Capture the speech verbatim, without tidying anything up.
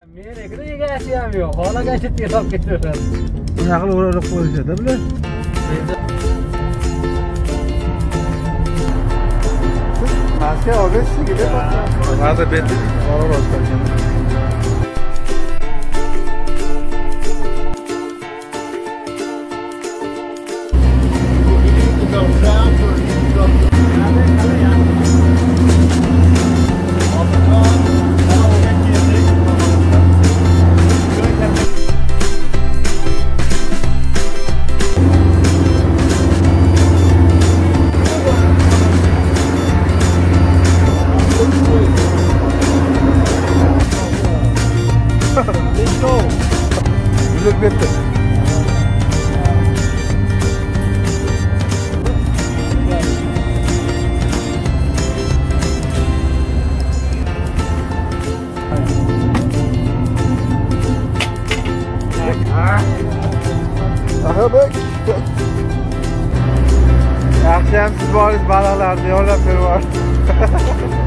Meniki egasi ham yo'q. Xolaga chetga solib ketaveradi. Bunaqa o'ralib qo'yishadi, bular. Masya obes gibi bak. Hadi beti olur olsun. Güzel bitti. Aha bak. Akşam siz bariz balalarni yo'llab berib